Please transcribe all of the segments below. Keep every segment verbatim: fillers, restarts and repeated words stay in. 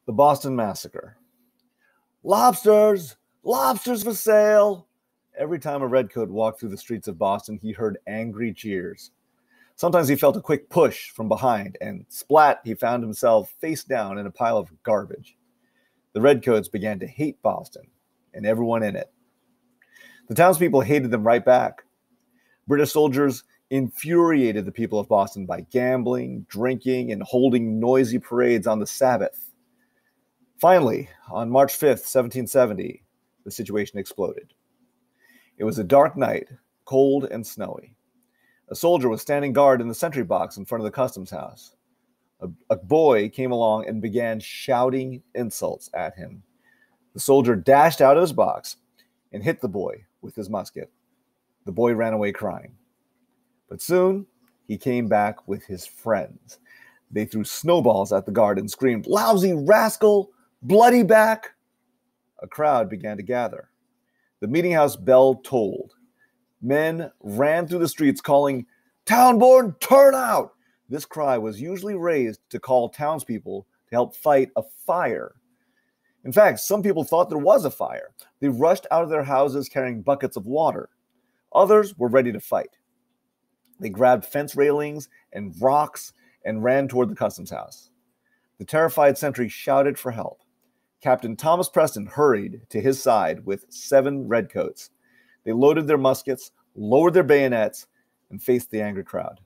The Boston Massacre. Lobsters! Lobsters for sale! Every time a redcoat walked through the streets of Boston, he heard angry cheers. Sometimes he felt a quick push from behind, and splat, he found himself face down in a pile of garbage. The redcoats began to hate Boston, and everyone in it. The townspeople hated them right back. British soldiers infuriated the people of Boston by gambling, drinking, and holding noisy parades on the Sabbath. Finally, on March fifth, seventeen seventy, the situation exploded. It was a dark night, cold and snowy. A soldier was standing guard in the sentry box in front of the customs house. A, a boy came along and began shouting insults at him. The soldier dashed out of his box and hit the boy with his musket. The boy ran away crying. But soon, he came back with his friends. They threw snowballs at the guard and screamed, "Lousy rascal! Bloody back!" A crowd began to gather. The meeting house bell tolled. Men ran through the streets calling, "Townborn, turn out!" This cry was usually raised to call townspeople to help fight a fire. In fact, some people thought there was a fire. They rushed out of their houses carrying buckets of water. Others were ready to fight. They grabbed fence railings and rocks and ran toward the customs house. The terrified sentry shouted for help. Captain Thomas Preston hurried to his side with seven redcoats. They loaded their muskets, lowered their bayonets, and faced the angry crowd.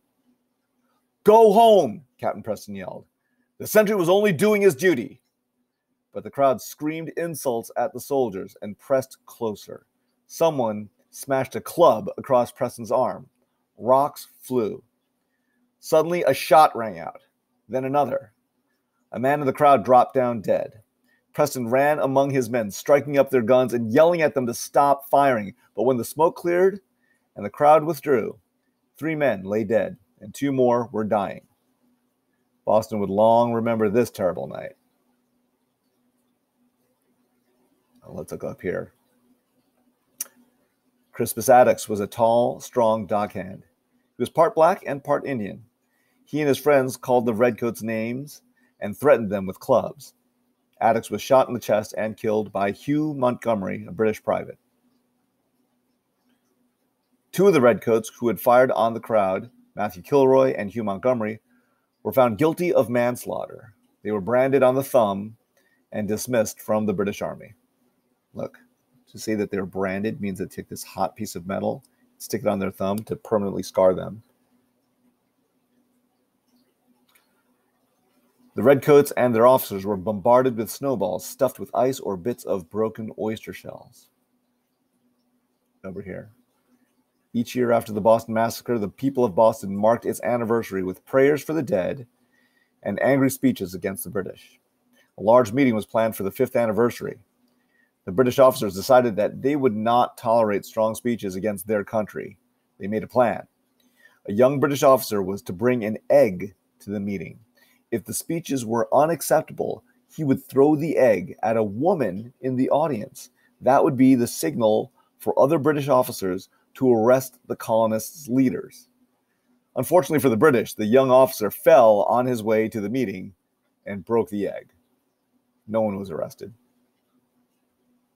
"Go home," Captain Preston yelled. "The sentry was only doing his duty." But the crowd screamed insults at the soldiers and pressed closer. Someone smashed a club across Preston's arm. Rocks flew. Suddenly, a shot rang out, then another. A man in the crowd dropped down dead. Preston ran among his men, striking up their guns and yelling at them to stop firing. But when the smoke cleared and the crowd withdrew, three men lay dead and two more were dying. Boston would long remember this terrible night. Let's look up here. Crispus Attucks was a tall, strong dockhand. He was part black and part Indian. He and his friends called the redcoats names and threatened them with clubs. Attucks was shot in the chest and killed by Hugh Montgomery, a British private. Two of the redcoats who had fired on the crowd, Matthew Kilroy and Hugh Montgomery, were found guilty of manslaughter. They were branded on the thumb and dismissed from the British Army. Look, to say that they're branded means they take this hot piece of metal, stick it on their thumb to permanently scar them. The redcoats and their officers were bombarded with snowballs stuffed with ice or bits of broken oyster shells. Over here. Each year after the Boston Massacre, the people of Boston marked its anniversary with prayers for the dead and angry speeches against the British. A large meeting was planned for the fifth anniversary. The British officers decided that they would not tolerate strong speeches against their country. They made a plan. A young British officer was to bring an egg to the meeting. If the speeches were unacceptable, he would throw the egg at a woman in the audience. That would be the signal for other British officers to arrest the colonists' leaders. Unfortunately for the British, the young officer fell on his way to the meeting and broke the egg. No one was arrested.